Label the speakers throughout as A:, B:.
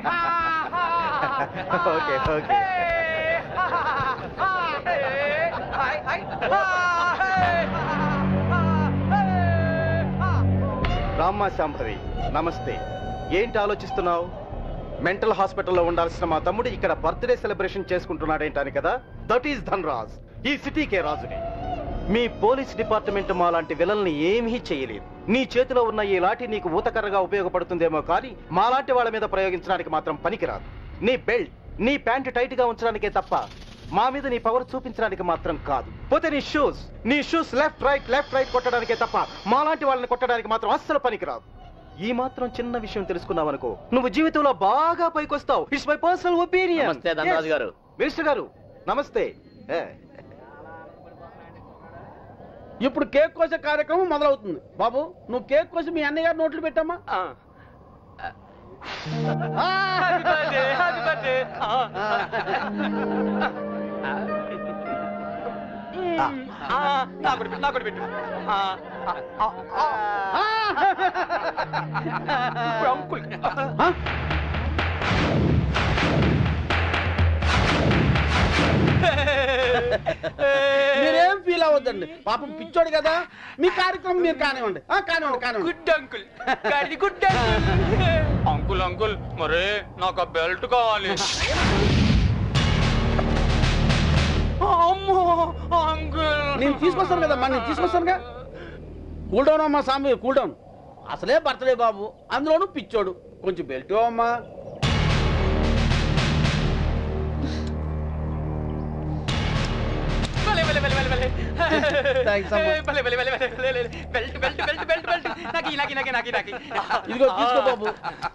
A: Okay okay రామ్మా శాంభవి నమస్తే. ఏంటి ఆలోచిస్తున్నావు? మెంటల్ హాస్పిటల్లో ఉండాల్సిన మా తమ్ముడు ఇక్కడ బర్త్డే సెలబ్రేషన్ చేసుకుంటున్నాడేంటాని కదా. దట్ ఈస్ ధన్రాజ్, ఈ సిటీకే రాజుని. మీ పోలీస్ డిపార్ట్మెంట్ మా లాంటి విలన్ని ఏమీ చేయలేదు. నీ చేతిలో ఉన్న ఈ లాఠీ నీకు ఊతకర్రగా ఉపయోగపడుతుందేమో కానీ మాలాంటి వాళ్ళ మీద ప్రయోగించడానికి మాత్రం పనికిరాదు. నీ బెల్ట్, నీ ప్యాంటు టైట్ గా ఉంచడానికే తప్ప మా మీద నీ పవర్ చూపించడానికి మాత్రం కాదు. పోతే నీ షూస్ లెఫ్ట్ రైట్ కొట్టడానికే తప్ప మాలాంటి వాళ్ళని కొట్టడానికి మాత్రం అస్సలు పనికిరాదు. ఈ మాత్రం చిన్న విషయం తెలుసుకున్నావనుకో నువ్వు జీవితంలో బాగా పైకొస్తావు. It's my personal opinion. Minister గారు నమస్తే.
B: ఇప్పుడు కేక్ కోసే కార్యక్రమం మొదలవుతుంది. బాబు నువ్వు కేక్ కోసి మీ అన్నయ్య గారు నోట్లు పెట్టమ్మా. మీరేం ఫీల్ అవ్వద్దండి, పాపం పిచ్చోడు కదా. మీ కార్యక్రమం మీరు కానివ్వండి.
C: Good uncle, good uncle. Uncle మరే నాకు ఆ బెల్ట్ కావాలి. అమ్మో అంకుల్,
B: నేను తీసుకొస్తాను కదమ్మా, నేను తీసుకొస్తానుగా. కూల్ డౌన్ అమ్మా సామి, కూల్ డౌన్. అసలే బర్త్డే బాబు, అందులోనూ పిచ్చోడు. కొంచెం బెల్ట్ అమ్మా. ఇదిగో తీసుకో బాబు.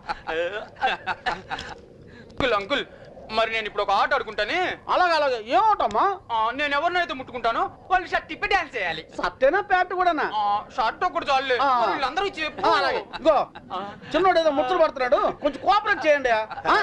C: అంకుల్ అంకుల్ మరి నేను ఇప్పుడు ఒక ఆట ఆడుకుంటానే.
B: అలాగే ఏం ఆటమ్మా?
C: నేను ఎవరినైతే ముట్టుకుంటాను వాళ్ళు షర్ట్ తిప్పి డాన్స్ చేయాలి.
B: సత్తేనా ప్యాంట్ కూడానా?
C: షర్ట్ ఒకటి చాలు, వీళ్ళందరూ చెప్పు.
B: ఇగో చిన్నోడు ఏదో ముచ్చలు పడుతున్నాడు, కొంచెం కోఆపరేట్ చేయండి.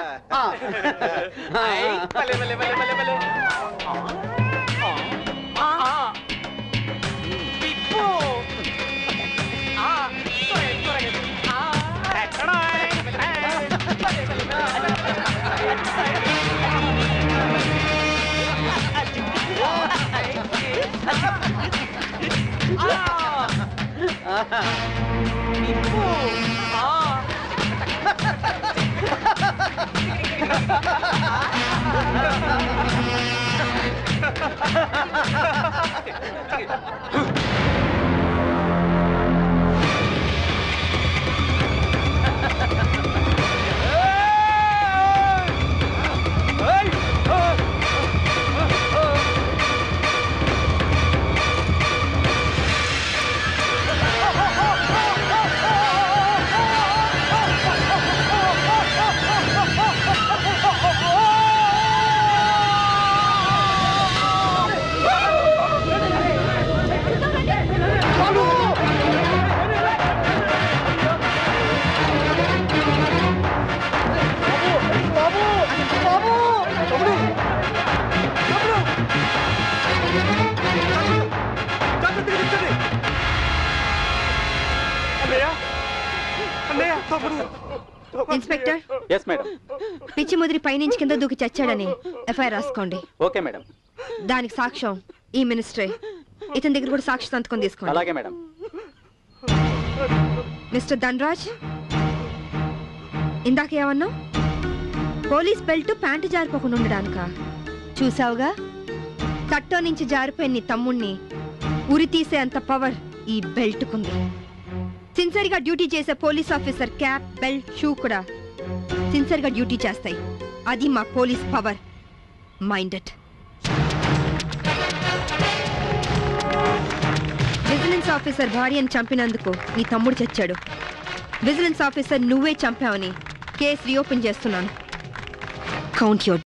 D: ఇన్స్పెక్టర్.
A: yes madam.
D: పిచ్చి ముదిరి పైనుంచి కింద దూకి చచ్చాడని ఎఫ్ఐఆర్ రాసుకోండి.
A: Okay madam.
D: దానికి సాక్ష్యం ఈ మినిస్టరే. ఇతని దగ్గర కూడా సాక్షి సంతకం తీసుకోండి.
A: అలాగే మేడం.
D: మిస్టర్ ధన్రాజ్, ఇందాకేమన్నా పోలీస్ బెల్ట్ ప్యాంటు జారిపోకుండా ఉండడానికా? చూసావుగా, తట్టో నుంచి జారిపోయిన నీ తమ్ముణ్ణి ఉరి తీసే అంత పవర్ ఈ బెల్ట్కుంది. సిన్సియర్గా డ్యూటీ చేసే police officer cap, belt, shoe కూడా సిన్సియర్గా డ్యూటీ చేస్తాయి. అది మా police power. Minded. Vigilance officer భార్యను చంపినందుకు నీ తమ్ముడు చచ్చాడు. విజిలెన్స్ ఆఫీసర్ నువ్వే చంపావని కేసు రీఓపెన్ చేస్తున్నాను. Count your